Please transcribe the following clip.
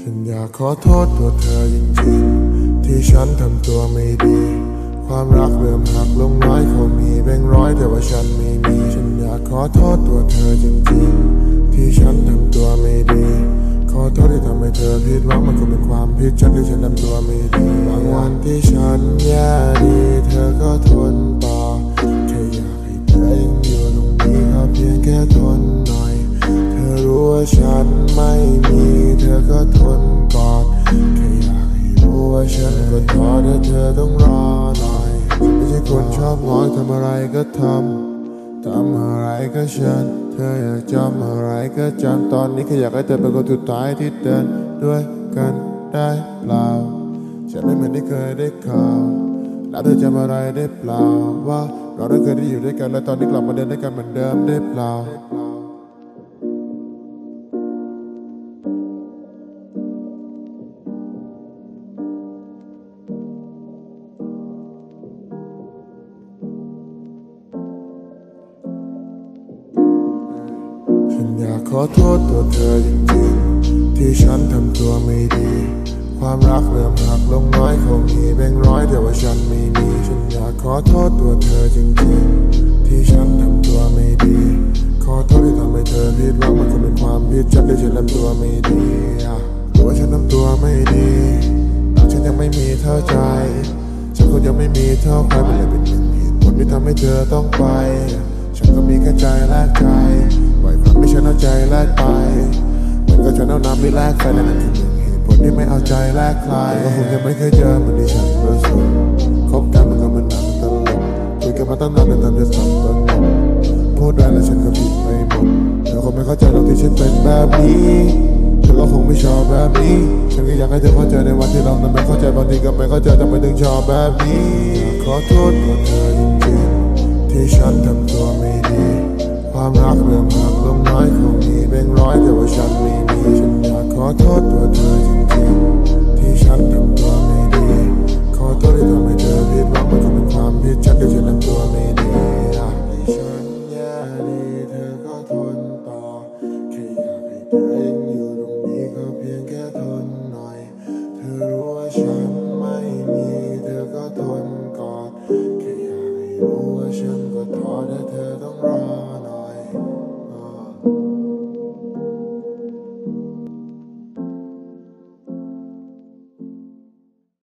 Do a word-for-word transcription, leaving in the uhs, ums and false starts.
ฉันอยากขอโทษตัวเธอจริงๆที่ฉันทำตัวไม่ดีความรักเริ่มหักลงน้อยเขามีแบงค์ร้อยแต่ว่าฉันไม่มีฉันอยากขอโทษตัวเธอจริงๆที่ฉันทำตัวไม่ดีขอโทษที่ทำให้เธอผิดหวังมันคงเป็นความผิดฉันที่ฉันทำตัวไม่ดีบางวันที่ฉันแย่ดีเธอก็ทนต่อแค่อยากให้เธอยังอยู่ตรงนี้ก็เพียงแค่ทนหน่อยเธอรู้ว่าฉันไม่มีเธอก็ทนกอดแค่อยากให้รู้ว่าฉันก็ท้อแต่เธอต้องรอหน่อยไม่ใช่คนชอบง้อทำอะไรก็ทำทำอะไรก็เชิญเธออยากจำอะไรก็จำตอนนี้แค่อยากให้เธอเป็นคนสุดท้ายที่เดินด้วยกันได้เปล่าฉันไม่เหมือนที่เคยได้ข่าวแล้วเธอจำอะไรได้เปล่าว่าเราได้เคยได้อยู่ด้วยกันและตอนนี้กลับมาเดินด้วยกันเหมือนเดิมได้เปล่าฉันอยากขอโทษตัวเธอจริงๆที่ฉันทำตัวไม่ดีความรักเริ่มหักลงน้อยเขามีแบงค์ร้อยแต่ว่าฉันไม่มีฉันอยากขอโทษตัวเธอจริงๆที่ฉันทำตัวไม่ดีขอโทษที่ทำให้เธอผิดหวังมันคงเป็นความผิดฉันที่ฉันทำตัวไม่ดีรู้ว่าฉันทำตัวไม่ดีแต่ฉันยังไม่มีเท่าใจฉันคงยังไม่มีเท่าใครมันเลยเป็นหนึ่งเหตุผลที่ทำให้เธอต้องไปฉันก็มีแค่ใจแลกใจปล่อยความไม่ฉันเอาใจแลกไปเหมือนกับฉันเอาน้ำไปแลกไฟนั่นคือหนึ่งเหตุผลที่ไม่เอาใจแลกใครก็คงจะไม่เคยเจอเหมือนที่ฉันประสบคบกันมันก็มันหนังตลกคุยกันมาตั้งนานแต่ทำจะสับสนพูดได้แล้วฉันก็ผิดไปหมดเธอคงไม่เข้าใจหรอกที่ฉันเป็นแบบนี้เธอก็คงไม่ชอบแบบนี้ฉันก็อยากให้เธอเข้าใจในวันที่เรานั้นไม่เข้าใจบางทีก็ไม่เข้าใจทำไมถึงชอบแบบนี้ขอโทษตัวเธอจริงๆที่ฉันทำตัวไม่ดีความรักเริ่มหักลงน้อยคงมีแบงค์ร้อยแต่ว่า